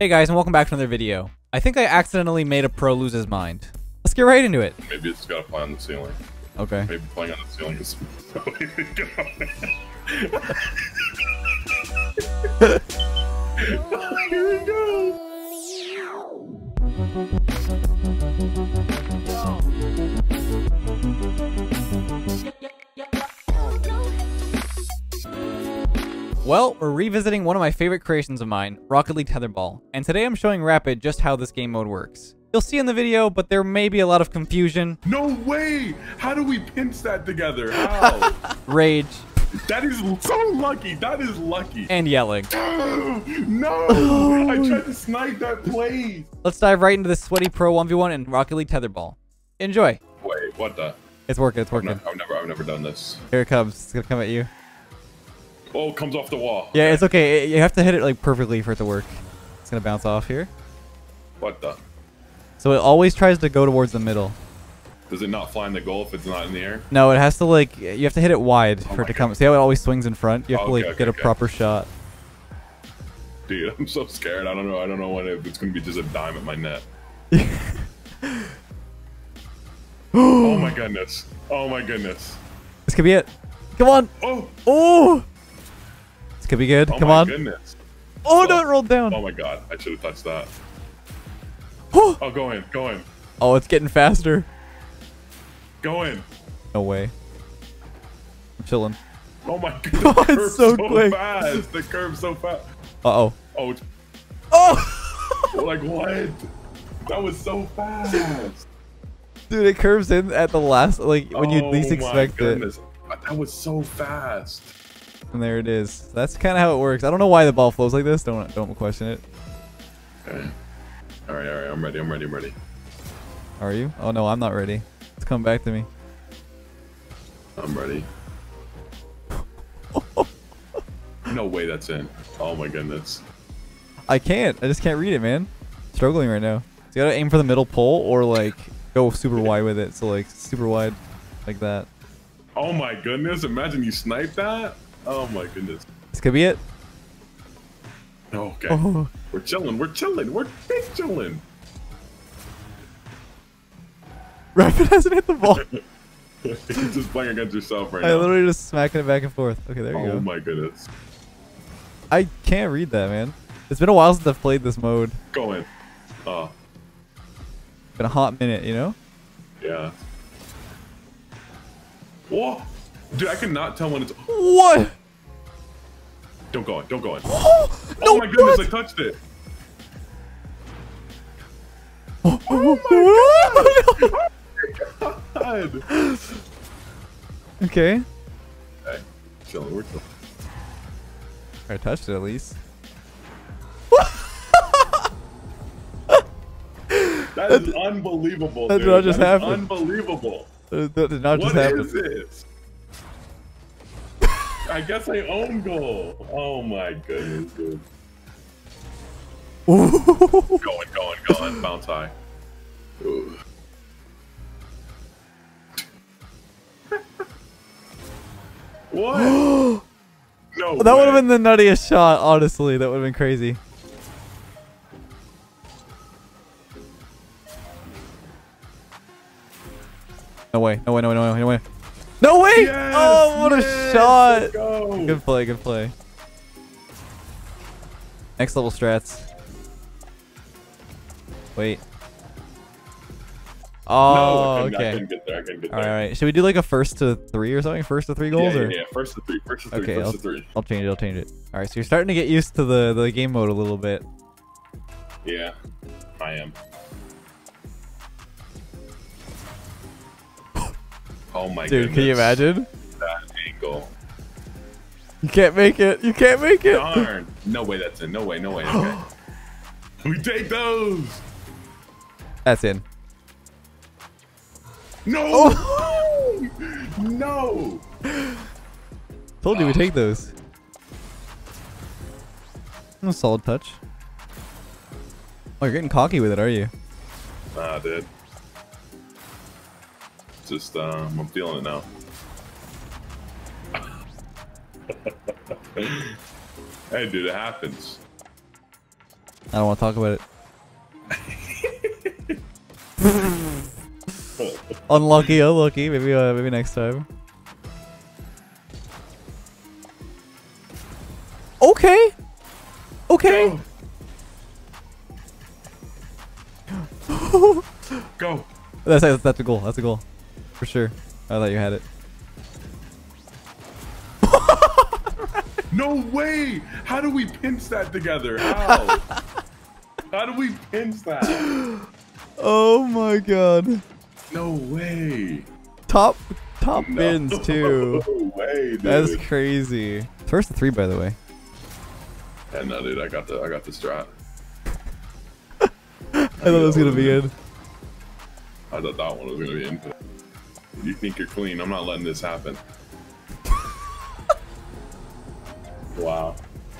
Hey guys, and welcome back to another video. I think I accidentally made a pro lose his mind. Let's get right into it. Maybe it's got to play on the ceiling. Okay. Maybe playing on the ceiling is the way to go. Here we go. Well, we're revisiting one of my favorite creations of mine, Rocket League Tetherball, and today I'm showing Rapid just how this game mode works. You'll see in the video, but there may be a lot of confusion. No way! How do we pinch that together? How? Rage. That is so lucky. That is lucky. And yelling. No! I tried to snipe that play. Let's dive right into the sweaty pro 1v1 in Rocket League Tetherball. Enjoy. Wait, what the? It's working, it's working. I've never done this. Here it comes. It's gonna come at you. Oh, it comes off the wall. Yeah, it's okay. You have to hit it like perfectly for it to work. It's gonna bounce off here. What the? So it always tries to go towards the middle. Does it not fly in the goal if it's not in the air? No, it has to like, you have to hit it wide for it to come. See how it always swings in front? You have to get a proper shot. Dude, I'm so scared. I don't know when it's gonna be just a dime at my net. Oh my goodness. Oh my goodness. This could be it. Come on. Oh. Oh. This could be good. Oh Come my on. Goodness. Oh no, it rolled down. Oh my god. I should have touched that. Oh, go in. Go in. Oh, it's getting faster. Go in. No way. I'm chilling. Oh my god. Oh, it's so quick. Fast. The curve's so fast. Uh-oh. Oh. It's... Oh. Like what? That was so fast. Dude, it curves in at the last, like when you least expect it. That was so fast. And there it is. That's kind of how it works. I don't know why the ball flows like this. Don't question it. Okay. All right. I'm ready. Are you? Oh no, I'm not ready. It's coming back to me. I'm ready. No way that's in. Oh my goodness. I can't. I just can't read it, man. Struggling right now. So you gotta aim for the middle pole or like go super wide with it. So like super wide like that. Oh my goodness. Imagine you snipe that. Oh my goodness. This could be it. Okay. Oh. We're chilling. We're big chilling. Rapid hasn't hit the ball. You're just playing against yourself right now. I literally just smacking it back and forth. Okay, there you go. Oh my goodness. I can't read that, man. It's been a while since I've played this mode. Go in. Been a hot minute, you know? Yeah. Whoa! Dude, I cannot tell when it's... What? Don't go in. Don't go in. Oh, no, my goodness, I touched it. Oh my god. Okay. Okay. Chilling. We're chilling. I touched it at least. That is unbelievable. That did not just happen. Unbelievable. That did not just happen. What is this? I guess I own goal. Oh my goodness, dude. Going. Bounce high. What? No. That would have been the nuttiest shot, honestly. That would have been crazy. No way. No way. No way! Yes, oh, what a shot! Go. Good play. Next level strats. Wait. Oh, no, okay. I couldn't get there. All right. Should we do like a 1st to 3 or something? 1st to 3 goals? Yeah. 1st to 3. Okay, First to three. I'll change it. All right. So you're starting to get used to the game mode a little bit. Yeah, I am. Oh my goodness. Dude, can you imagine? That angle. You can't make it. Darn. No way that's in. No way. Okay. We take those. That's in. No. Oh. No. Told you we take those. A solid touch. Oh, you're getting cocky with it, are you? Nah, dude. Just, I'm feeling it now. Hey, dude, it happens. I don't want to talk about it. Unlucky, unlucky. Maybe next time. Okay. Okay. Go. Go. That's a goal. That's a goal. For sure. I thought you had it. No way! How do we pinch that together? How? How do we pinch that? Oh my god. No way. Top bins too. No way, dude. That's crazy. First to 3, by the way. Yeah, no, dude, I got the strat. I thought it was gonna be in. I thought that one was gonna be in. You think you're clean? I'm not letting this happen. Wow.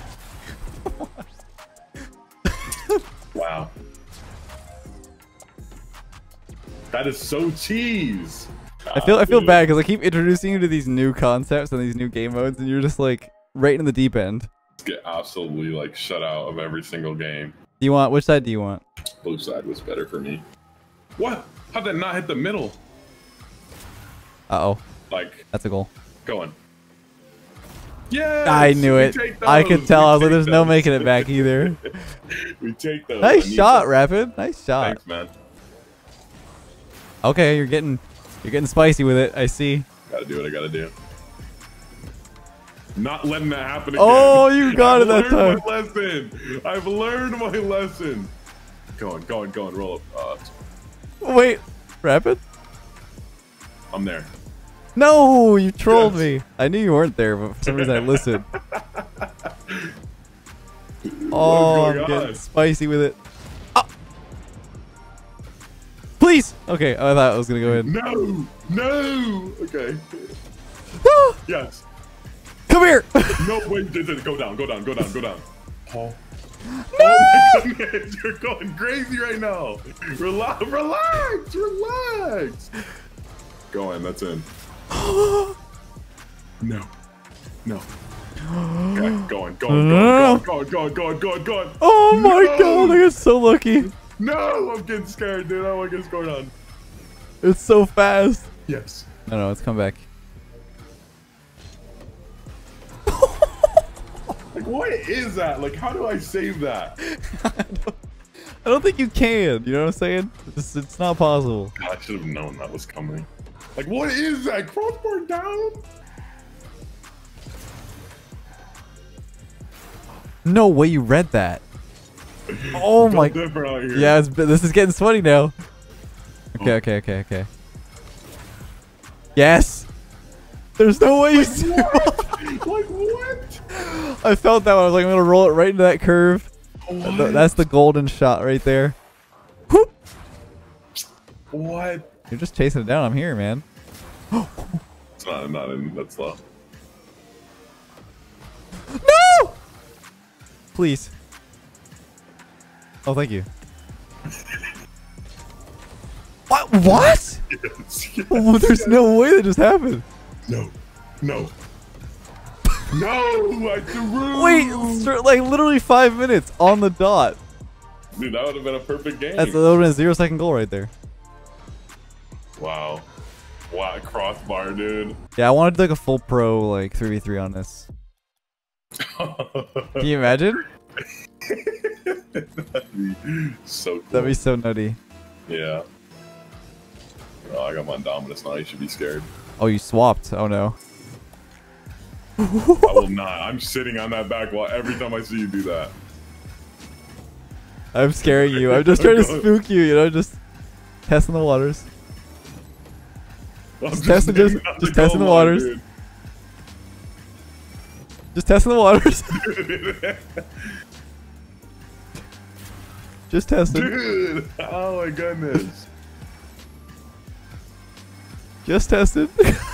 Wow. That is so cheese. I feel bad because I keep introducing you to these new concepts and these new game modes, and you're just like right in the deep end. Get absolutely like shut out of every single game. Do you want which side do you want? Blue side was better for me. What? How'd that not hit the middle? Uh oh. Like that's a goal. Going. Yeah. I knew it. I could tell. I was like, "There's no making it back either." We take those. Nice shot, Rapid. Nice shot. Thanks, man. Okay, you're getting spicy with it. I see. Gotta do what I gotta do. Not letting that happen again. Oh, you got it that time. I've learned my lesson. I've learned my lesson. Going. Roll up. Wait, Rapid? I'm there. No, you trolled me. I knew you weren't there, but for some reason I listened. Oh, I'm getting spicy with it. Oh. Please. Okay, I thought it was gonna go in. No. Okay. Yes. Come here. No, wait. Go down. Paul. No! Oh my goodness, you're going crazy right now. Relax. Go in. That's in. No. Okay, going. Oh my god, I got so lucky. No, I'm getting scared, dude. I don't want to get scored on. It's so fast. Yes. No, let's come back. Like, what is that? Like, how do I save that? I don't think you can. You know what I'm saying? It's not possible. God, I should have known that was coming. Like, what is that? Crossbar down? No way you read that. Oh my. Yeah, this is getting sweaty now. Okay. Yes. There's no way you see. Like what? I felt that one. I was like, I'm gonna roll it right into that curve. What? That's the golden shot right there. Whoop. What? You're just chasing it down. I'm here, man. It's not in that slow. No! Please. Oh, thank you. What? What? Yes. Oh, there's no way that just happened. No. I threw. Wait, like literally 5 minutes on the dot. Dude, that would have been a perfect game. That would have been a 0-second goal right there. Wow, crossbar, dude. Yeah, I wanted like a full pro like 3v3 on this. Can you imagine? That'd be so cool. That'd be so nutty. Yeah. Oh, I got my Dominus now. You should be scared. Oh, you swapped. Oh no. I will not. I'm sitting on that back wall every time I see you do that. I'm scaring you. I'm just trying to spook you, you know, just testing the waters. Just testing the waters. Dude. Just testing the waters. Just testing. Dude, oh my goodness. Just testing.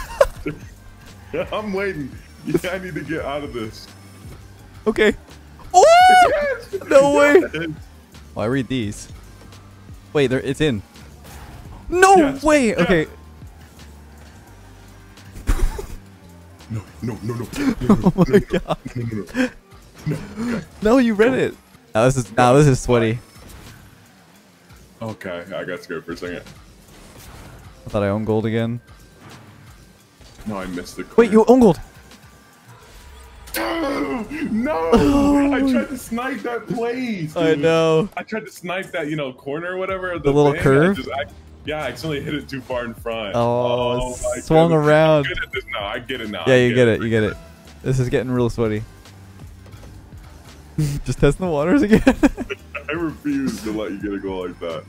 I'm waiting. I need to get out of this. Okay. Oh! Yes! No way. Yes! Well, I read these. Wait, it's in. No Yes. way. Yes. Okay. No. Oh my god. No. Okay. No, you read it. Now this is sweaty. Okay, I got scared for a second. I thought I owned gold again. No, I missed the corner. Wait, you own gold. No! Oh. I tried to snipe that place. Dude. I know. I tried to snipe that, corner or whatever. The little curve? I accidentally hit it too far in front. Oh, swung around. I'm good at this now. I get it now. Yeah, you get it. You get it. This is getting real sweaty. Just testing the waters again. I refuse to let you get a goal like that.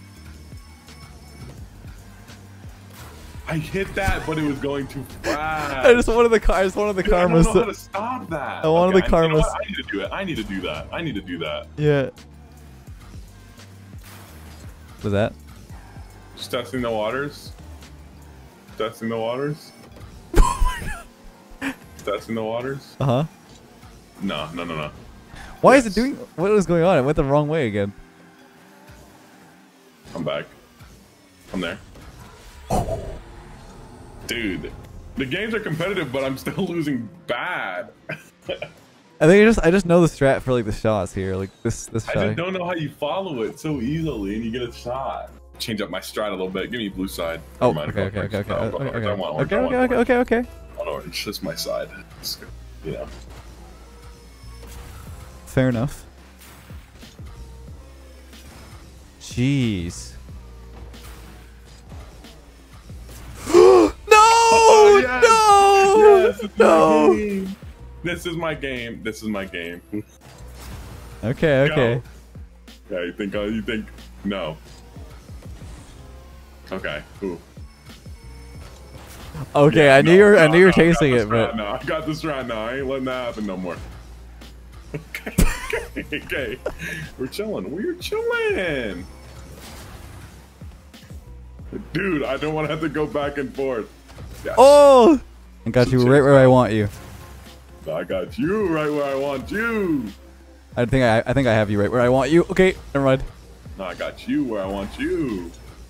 I hit that, but it was going too fast. I just wanted the karmas. I don't know how to stop that. I wanted the karmas. I need to do it. I need to do that. I need to do that. Yeah. Was that? Just testing the waters. Testing the waters. Oh my god. Testing the waters. Uh huh. No. Why is it doing? What was going on? It went the wrong way again. I'm back. I'm there. Dude, the games are competitive, but I'm still losing bad. I just know the strat for like the shots here, like this shot. I just don't know how you follow it so easily and you get a shot. Change up my strat a little bit. Give me blue side. Oh, okay. Okay. On orange. That's my side. Yeah. Fair enough. Jeez. No! This is my game. This is my game. Okay. Yeah, you think no. Okay. Ooh. Okay, Yeah, I knew you were tasting it, but no, I got this right now. I ain't letting that happen no more. Okay. We're chilling. We're chilling. Dude, I don't want to have to go back and forth. Yes. Oh! I got you right where I want you. I got you right where I want you. I think I have you right where I want you. Okay, never mind. No, I got you where I want you.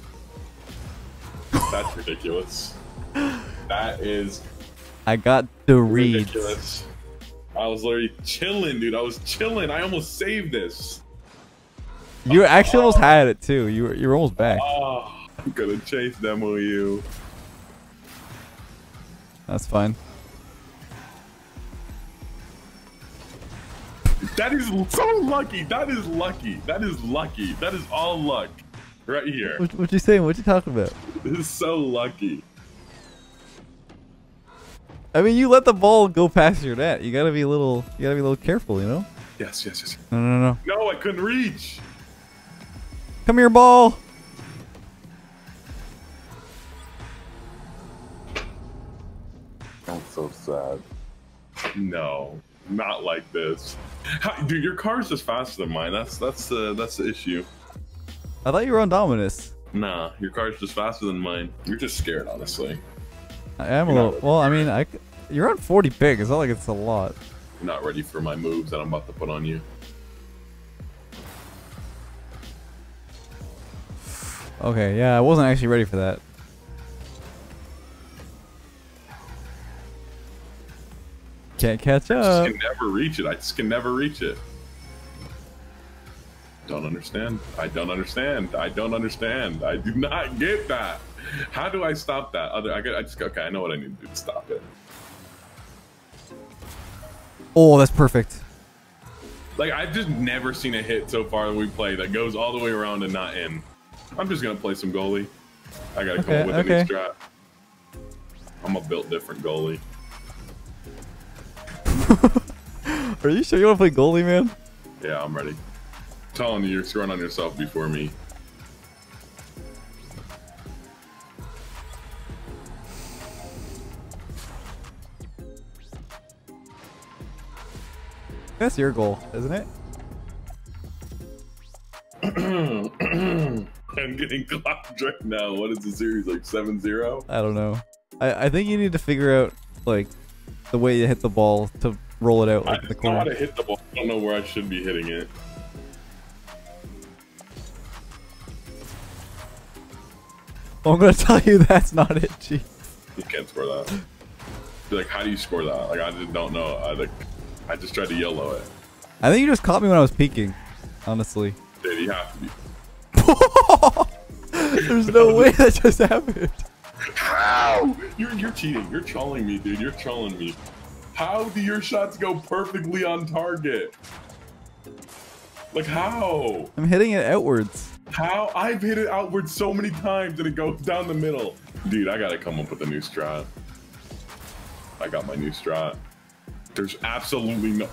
That's ridiculous. That is. I got the reads. Ridiculous. I was literally chilling, dude. I was chilling. I almost saved this. You actually almost had it too. You were almost back. Oh, I'm gonna chase them with you. That's fine. That is so lucky. That is lucky. That is lucky. That is all luck. Right here. What you saying? What you talking about? This is so lucky. I mean, you let the ball go past your net. You gotta be a little careful, you know? Yes. No. No, I couldn't reach. Come here, ball. I'm so sad. No, not like this. Dude, your car's just faster than mine. That's the issue. I thought you were on Dominus. Nah, your car's just faster than mine. You're just scared, honestly. I am a little. Well, I mean, you're on 40 pig. It's not like it's a lot. You're not ready for my moves that I'm about to put on you. Okay, yeah, I wasn't actually ready for that. Can't catch up. I just can never reach it. I just can never reach it. Don't understand. I don't understand. I don't understand. I do not get that. How do I stop that? Okay, I know what I need to do to stop it. Oh, that's perfect. Like, I've just never seen a hit so far that we play that goes all the way around and not in. I'm just gonna play some goalie. I gotta come up with a new strat. I'm a built different goalie. Are you sure you want to play goalie, man? Yeah, I'm ready. I'm telling you, you're throwing on yourself before me. That's your goal, isn't it? I'm getting clapped right now. What is the series, like 7-0? I don't know. I think you need to figure out, like, the way you hit the ball to roll it out, like, I the just know corner. how to hit the ball. I don't know where I should be hitting it. Well, I'm gonna tell you that's not it, G. You can't score that. Be like, how do you score that? Like, I just don't know. I just tried to YOLO it. I think you just caught me when I was peeking. honestly. Dude, you have to be. There's no way that just happened. How? You're cheating. You're trolling me, dude. You're trolling me. How do your shots go perfectly on target? Like how? I'm hitting it outwards. How? I've hit it outwards so many times and it goes down the middle. Dude, I gotta come up with a new strat. I got my new strat. There's absolutely no...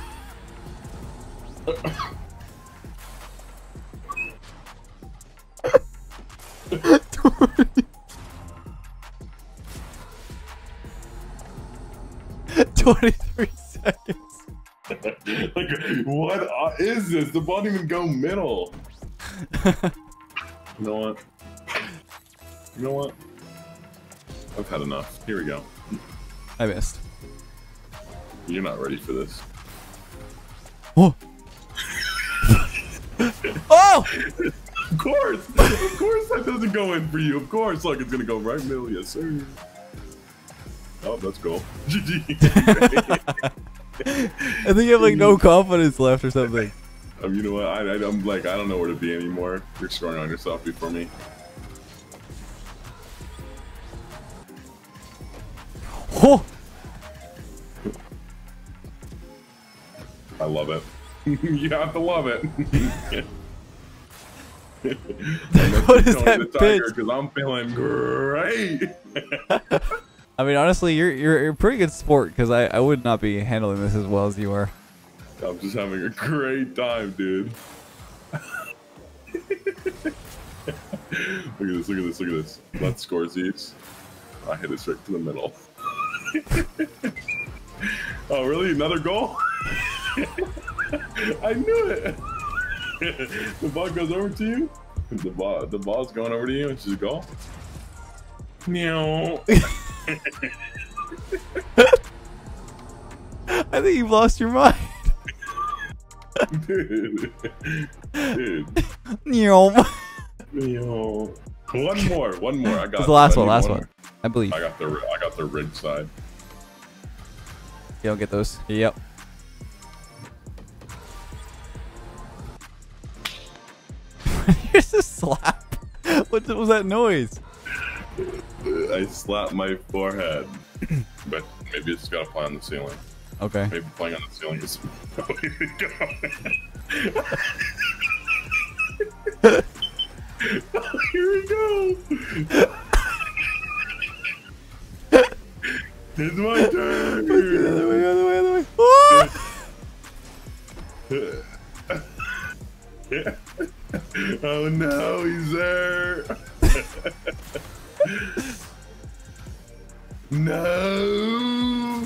23 seconds. Like, what is this? The ball didn't even go middle. You know what? You know what? I've had enough. Here we go. I missed. You're not ready for this. Oh! Oh! Of course that doesn't go in for you. Of course, look, it's gonna go right middle. Yes, sir. Oh, let's go. GG. I think you have like no confidence left or something. You know what? I'm like, I don't know where to be anymore. You're scoring on yourself before me. Oh! I love it. You have to love it. What is that pitch? Because I'm feeling great. I mean, honestly, you're a pretty good sport because I would not be handling this as well as you are. I'm just having a great time, dude. Look at this, look at this, look at this. Let's score these. I hit it straight to the middle. Oh, really? Another goal? I knew it. The ball goes over to you. The ball's going over to you. It's just a goal. Meow. I think you've lost your mind. Dude. Meow. Meow. One more. I got. It's the last one. I believe. I got the rigged side. You don't get those. Yep. Here's a slap. What was that noise? I slapped my forehead, but maybe it's got to play on the ceiling. Okay. Maybe playing on the ceiling is the way to go. Here we go. It's my turn. The other way. Oh no, he's there. No.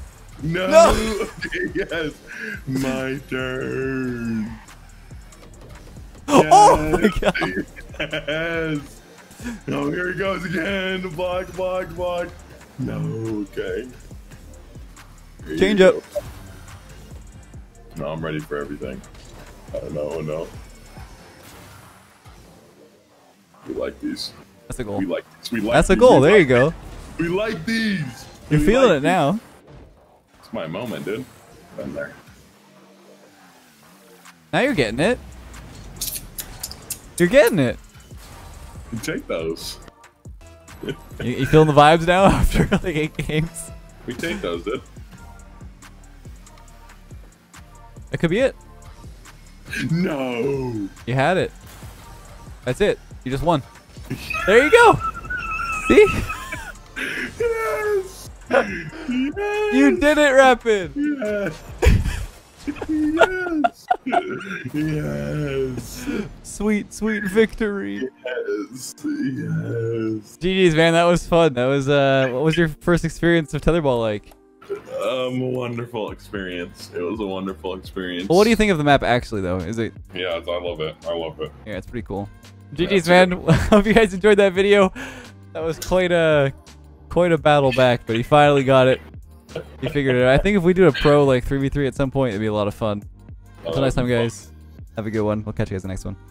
Okay, yes, my turn. Yes. Oh my god. Yes. Oh, here he goes again. Block. No, okay. Change up. No, I'm ready for everything. No. We like these. That's a goal. We like these. That's a goal. There you go. We like these. You're feeling it now. It's my moment, dude. Been there. Now you're getting it. You're getting it. You take those. You feeling the vibes now after like 8 games? We take those, dude. That could be it. No. You had it. That's it. You just won. There you go. See? Yes. Yes. You did it, Rapid. Yes. Yes. Sweet victory. Yes. GG's, man. That was fun. That was what was your first experience of tetherball like? A wonderful experience. It was a wonderful experience. Well, what do you think of the map actually, though? Is it? Yeah, I love it. Yeah, it's pretty cool. GG's, man. Hope you guys enjoyed that video. That was quite a battle back, but he finally got it. He figured it out. I think if we do a pro like 3v3 at some point, it'd be a lot of fun. Until next time, guys. Have a good one. We'll catch you guys in the next one.